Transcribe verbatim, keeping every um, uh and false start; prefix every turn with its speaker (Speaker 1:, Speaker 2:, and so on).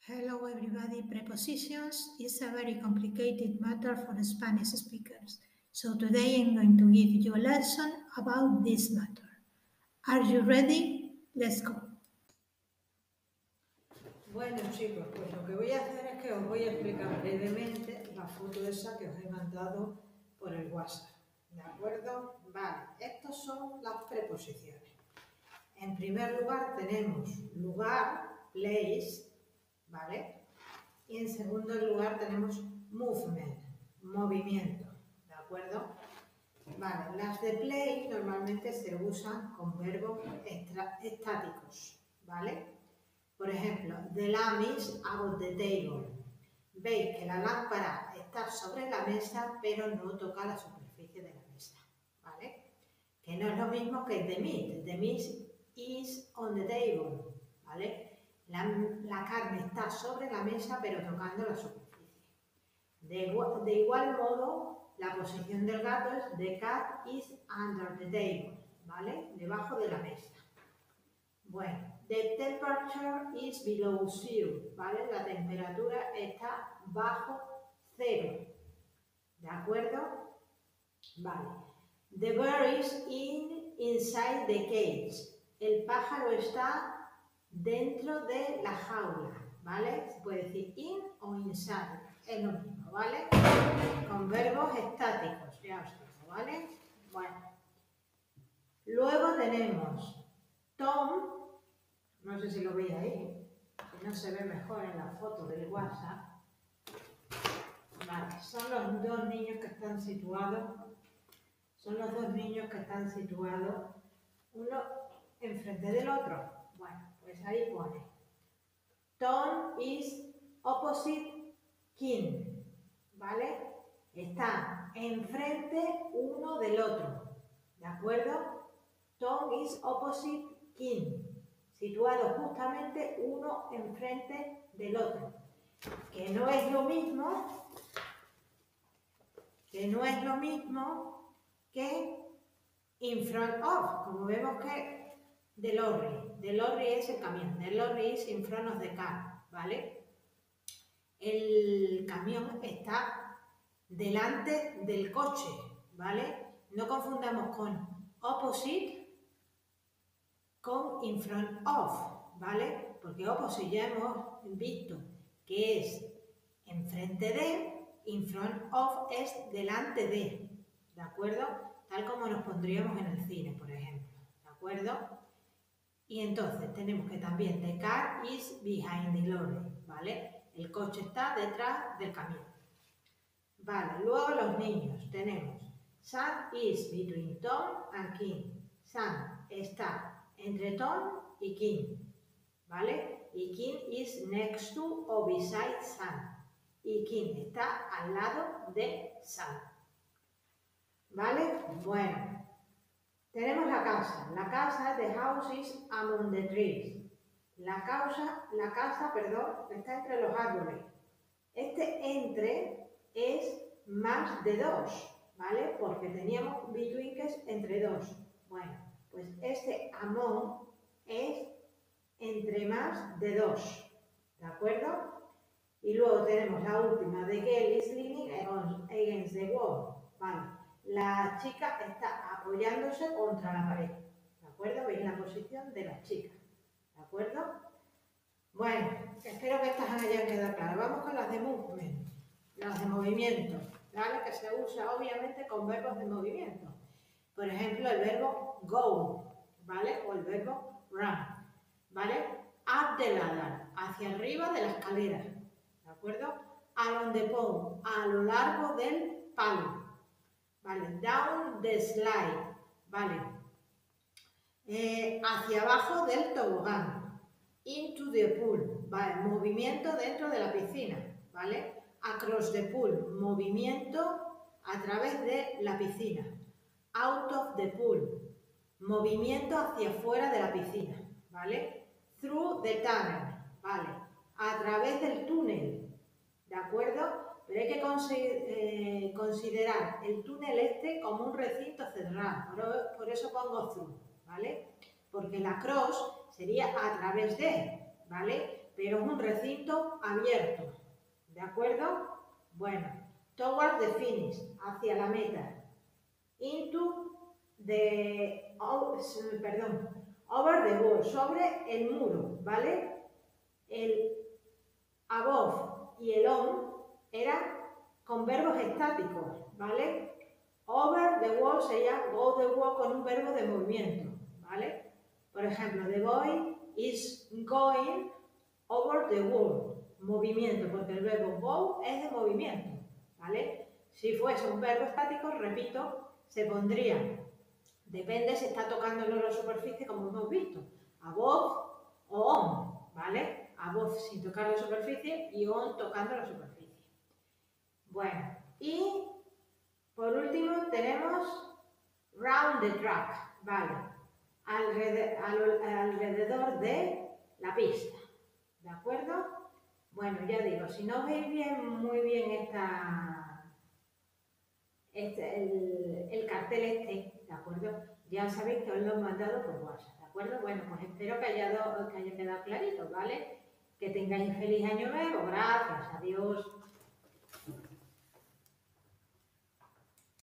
Speaker 1: Hello everybody, prepositions is a very complicated matter for Spanish speakers. So today I'm going to give you a lesson about this matter. Are you ready? Let's go.
Speaker 2: Bueno chicos, pues lo que voy a hacer es que os voy a explicar brevemente la foto esa que os he mandado por el WhatsApp. ¿De acuerdo? Vale, estas son las preposiciones. En primer lugar tenemos lugar, place, ¿vale? Y en segundo lugar tenemos movement, movimiento, ¿de acuerdo? Vale, las de play normalmente se usan con verbos extra, estáticos, ¿vale? Por ejemplo, the lamp is above the table. Veis que la lámpara está sobre la mesa, pero no toca la superficie de la mesa, ¿vale? Que no es lo mismo que the meat. The meat is on the table, ¿vale? La, la carne está sobre la mesa, pero tocando la superficie. De igual, de igual modo, la posición del gato es the cat is under the table, ¿vale? Debajo de la mesa. Bueno, the temperature is below zero, ¿vale? La temperatura está bajo cero, ¿de acuerdo? Vale. The bird is in, inside the cage. El pájaro está dentro de la jaula, ¿vale? Se puede decir in o inside, es lo mismo, ¿vale? Con verbos estáticos, ya os digo, ¿vale? Bueno. Luego tenemos Tom. No sé si lo veis ahí, si no se ve mejor en la foto del WhatsApp. Vale, son los dos niños que están situados, son los dos niños que están situados, uno enfrente del otro. Bueno, pues ahí pone, Tom is opposite Kim, ¿vale? Están enfrente uno del otro, ¿de acuerdo? Tom is opposite Kim. Situados justamente uno enfrente del otro, que no es lo mismo, que no es lo mismo que in front of, como vemos que the lorry, the lorry es el camión, the lorry is in front of the car, ¿vale? El camión está delante del coche, ¿vale? No confundamos con opposite con in front of, ¿vale? Porque opposite ya hemos visto que es enfrente de, in front of es delante de, ¿de acuerdo? Tal como nos pondríamos en el cine, por ejemplo, ¿de acuerdo? Y entonces tenemos que también the car is behind the lorry, ¿vale? El coche está detrás del camión. Vale, luego los niños tenemos Sam is between Tom and Kim. Sam está entre Tom y Kim, ¿vale? Y Kim is next to o beside Sam. Y Kim está al lado de Sam, ¿vale? Bueno, tenemos la casa. La casa, the house is among the trees. La, causa, la casa, perdón, está entre los árboles. Este entre es más de dos, ¿vale? Porque teníamos between que es entre dos. Bueno, pues este among es entre más de dos, ¿de acuerdo? Y luego tenemos la última, the girl is leaning against the wall, ¿vale? La chica está apoyándose contra la pared, ¿de acuerdo? Veis la posición de la chica, ¿de acuerdo? Bueno, espero que estas hayan quedado claras. Vamos con las de movement, las de movimiento, ¿vale? Que se usa obviamente con verbos de movimiento. Por ejemplo, el verbo go, ¿vale? O el verbo run, ¿vale? Up the ladder, hacia arriba de la escalera, ¿de acuerdo? Along the pole, a lo largo del palo, ¿vale? Down the slide, ¿vale? Eh, hacia abajo del tobogán. Into the pool, ¿vale? Movimiento dentro de la piscina, ¿vale? Across the pool, movimiento a través de la piscina. Out of the pool, movimiento hacia afuera de la piscina, ¿vale? Through the tunnel, ¿vale? A través del túnel, ¿de acuerdo? Pero hay que eh, considerar el túnel este como un recinto cerrado, por, por eso pongo through, ¿vale? Porque la cross sería a través de, ¿vale? Pero pero es un recinto abierto, ¿de acuerdo? Bueno, towards the finish, hacia la meta. Into the, oh, perdón, over the wall, sobre el muro, ¿vale? El above y el on eran con verbos estáticos, ¿vale? Over the wall sería go the wall con un verbo de movimiento, ¿vale? Por ejemplo, the boy is going over the wall, movimiento, porque el verbo go es de movimiento, ¿vale? Si fuese un verbo estático, repito, se pondría, depende si está tocando en la superficie, como hemos visto, above o on, ¿vale? Above sin tocar la superficie y on tocando la superficie. Bueno, y por último tenemos round the track, ¿vale? Alrededor, alrededor de la pista, ¿de acuerdo? Bueno, ya digo, si no veis bien, muy bien esta, este, el, el cartel este, ¿de acuerdo? Ya sabéis que os lo he mandado por WhatsApp, ¿de acuerdo? Bueno, pues espero que haya, que haya quedado clarito, ¿vale? Que tengáis feliz año nuevo, gracias, adiós.